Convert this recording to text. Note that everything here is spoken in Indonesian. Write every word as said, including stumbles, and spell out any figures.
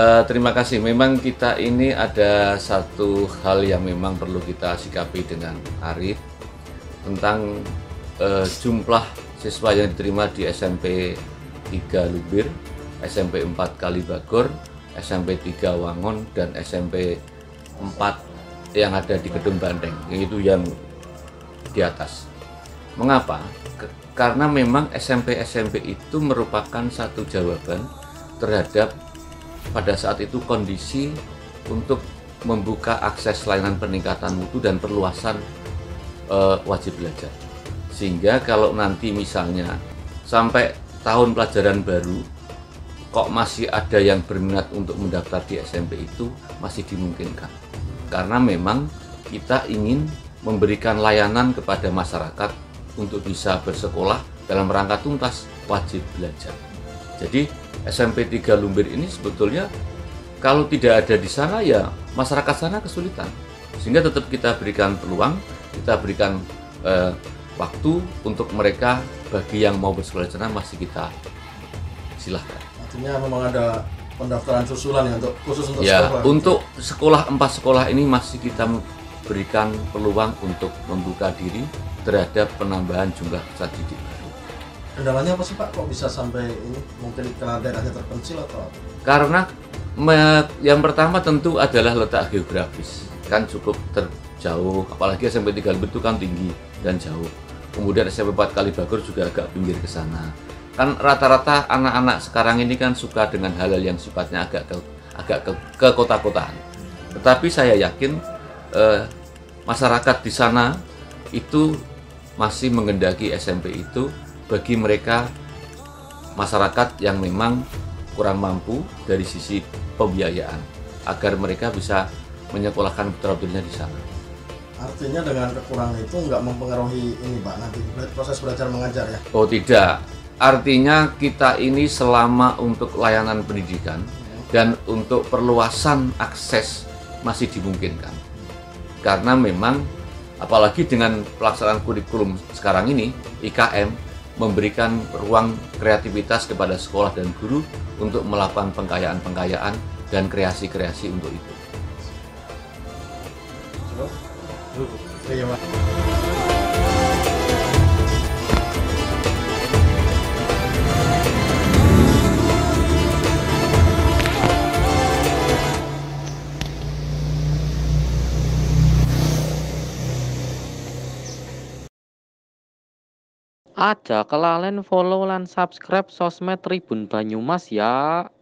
Uh, terima kasih. Memang kita ini ada satu hal yang memang perlu kita sikapi dengan arif tentang uh, jumlah siswa yang diterima di S M P tiga Lumbir, S M P empat Kalibagor, S M P tiga Wangon, dan S M P empat yang ada di Gedung Bandeng, yaitu yang di atas. Mengapa? Ke karena memang S M P S M P itu merupakan satu jawaban terhadap pada saat itu kondisi untuk membuka akses layanan peningkatan mutu dan perluasan e, wajib belajar. Sehingga kalau nanti misalnya sampai tahun pelajaran baru kok masih ada yang berminat untuk mendaftar di S M P itu, masih dimungkinkan. Karena memang kita ingin memberikan layanan kepada masyarakat untuk bisa bersekolah dalam rangka tuntas wajib belajar. Jadi S M P tiga Lumbir ini sebetulnya kalau tidak ada di sana ya masyarakat sana kesulitan. Sehingga tetap kita berikan peluang, kita berikan eh, waktu untuk mereka, bagi yang mau bersekolah di sana masih kita silahkan. Artinya memang ada pendaftaran susulan ya untuk khusus untuk ya, sekolah. Untuk sekolah empat sekolah ini masih kita berikan peluang untuk membuka diri terhadap penambahan jumlah peserta didik baru. Kendalanya apa sih Pak? Kok bisa sampai ini? Mungkin karena daerahnya terpencil atau apa? Karena me, yang pertama tentu adalah letak geografis, kan cukup terjauh, apalagi S M P tiga Lumbir itu kan tinggi dan jauh. Kemudian S M P empat Kalibagor juga agak pinggir ke sana. Kan rata-rata anak-anak sekarang ini kan suka dengan hal-hal yang sifatnya agak ke, agak ke, ke kota-kotaan. Tetapi saya yakin eh, masyarakat di sana itu masih mengendaki S M P itu bagi mereka masyarakat yang memang kurang mampu dari sisi pembiayaan, agar mereka bisa menyekolahkan putra-putrinya di sana. Artinya dengan kekurangan itu nggak mempengaruhi ini Pak, nanti proses belajar mengajar ya? Oh tidak, artinya kita ini selama untuk layanan pendidikan dan untuk perluasan akses masih dimungkinkan. Karena memang apalagi dengan pelaksanaan kurikulum sekarang ini, I K M memberikan ruang kreativitas kepada sekolah dan guru untuk melakukan pengkayaan-pengkayaan dan kreasi-kreasi untuk itu. Iya, Pak. Aja kelalen follow lan subscribe sosmed Tribun Banyumas ya.